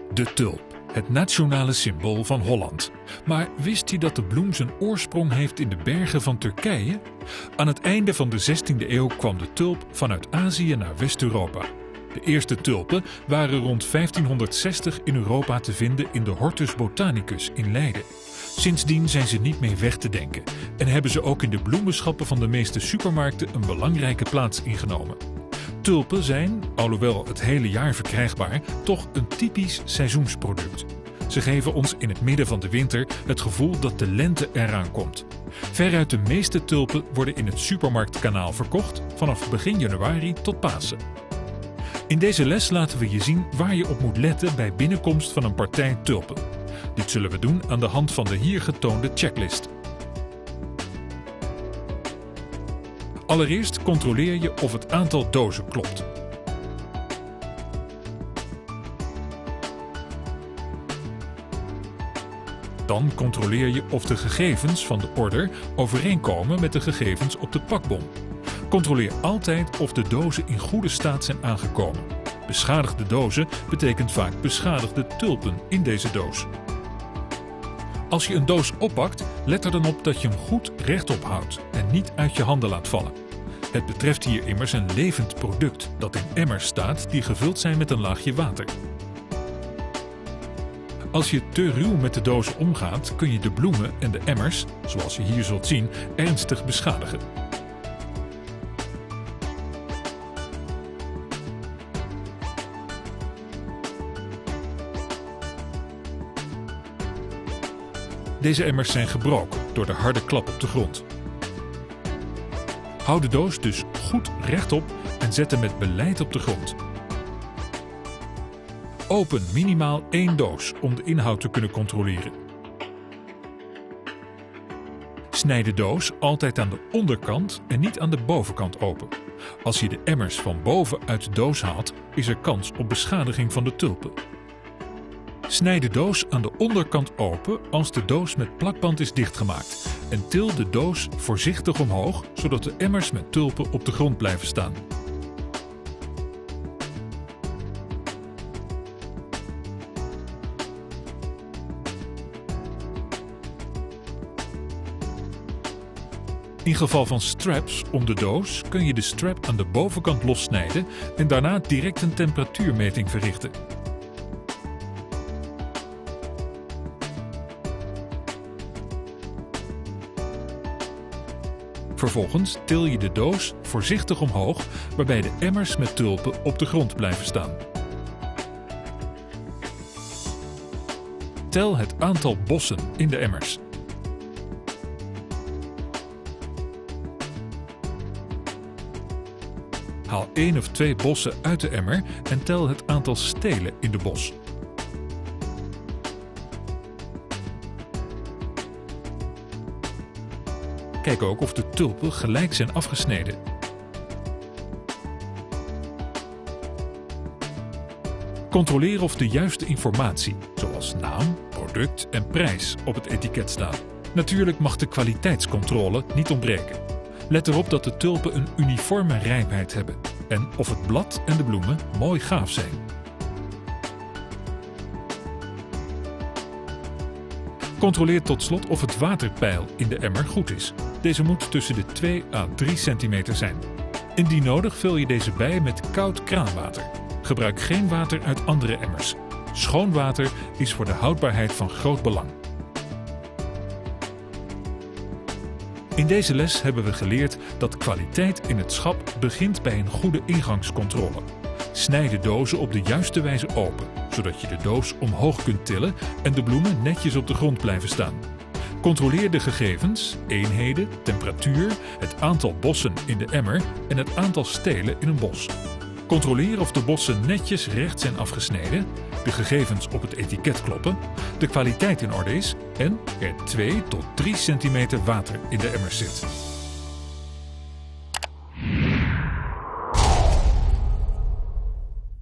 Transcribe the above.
De tulp, het nationale symbool van Holland. Maar wist u dat de bloem zijn oorsprong heeft in de bergen van Turkije? Aan het einde van de 16e eeuw kwam de tulp vanuit Azië naar West-Europa. De eerste tulpen waren rond 1560 in Europa te vinden in de Hortus botanicus in Leiden. Sindsdien zijn ze niet meer weg te denken en hebben ze ook in de bloemenschappen van de meeste supermarkten een belangrijke plaats ingenomen. Tulpen zijn, alhoewel het hele jaar verkrijgbaar, toch een typisch seizoensproduct. Ze geven ons in het midden van de winter het gevoel dat de lente eraan komt. Veruit de meeste tulpen worden in het supermarktkanaal verkocht vanaf begin januari tot Pasen. In deze les laten we je zien waar je op moet letten bij binnenkomst van een partij tulpen. Dit zullen we doen aan de hand van de hier getoonde checklist. Allereerst controleer je of het aantal dozen klopt. Dan controleer je of de gegevens van de order overeenkomen met de gegevens op de pakbon. Controleer altijd of de dozen in goede staat zijn aangekomen. Beschadigde dozen betekent vaak beschadigde tulpen in deze doos. Als je een doos oppakt, let er dan op dat je hem goed rechtop houdt en niet uit je handen laat vallen. Het betreft hier immers een levend product dat in emmers staat die gevuld zijn met een laagje water. Als je te ruw met de doos omgaat, kun je de bloemen en de emmers, zoals je hier zult zien, ernstig beschadigen. Deze emmers zijn gebroken door de harde klap op de grond. Hou de doos dus goed rechtop en zet hem met beleid op de grond. Open minimaal 1 doos om de inhoud te kunnen controleren. Snijd de doos altijd aan de onderkant en niet aan de bovenkant open. Als je de emmers van boven uit de doos haalt, is er kans op beschadiging van de tulpen. Snijd de doos aan de onderkant open als de doos met plakband is dichtgemaakt en til de doos voorzichtig omhoog, zodat de emmers met tulpen op de grond blijven staan. In geval van straps om de doos kun je de strap aan de bovenkant lossnijden en daarna direct een temperatuurmeting verrichten. Vervolgens til je de doos voorzichtig omhoog, waarbij de emmers met tulpen op de grond blijven staan. Tel het aantal bossen in de emmers. Haal 1 of 2 bossen uit de emmer en tel het aantal stelen in de bos. Kijk ook of de tulpen gelijk zijn afgesneden. Controleer of de juiste informatie, zoals naam, product en prijs, op het etiket staan. Natuurlijk mag de kwaliteitscontrole niet ontbreken. Let erop dat de tulpen een uniforme rijpheid hebben en of het blad en de bloemen mooi gaaf zijn. Controleer tot slot of het waterpeil in de emmer goed is. Deze moet tussen de 2 à 3 centimeter zijn. Indien nodig vul je deze bij met koud kraanwater. Gebruik geen water uit andere emmers. Schoon water is voor de houdbaarheid van groot belang. In deze les hebben we geleerd dat kwaliteit in het schap begint bij een goede ingangscontrole. Snijd de dozen op de juiste wijze open, zodat je de doos omhoog kunt tillen en de bloemen netjes op de grond blijven staan. Controleer de gegevens, eenheden, temperatuur, het aantal bossen in de emmer en het aantal stelen in een bos. Controleer of de bossen netjes recht zijn afgesneden, de gegevens op het etiket kloppen, de kwaliteit in orde is en er 2 tot 3 centimeter water in de emmer zit.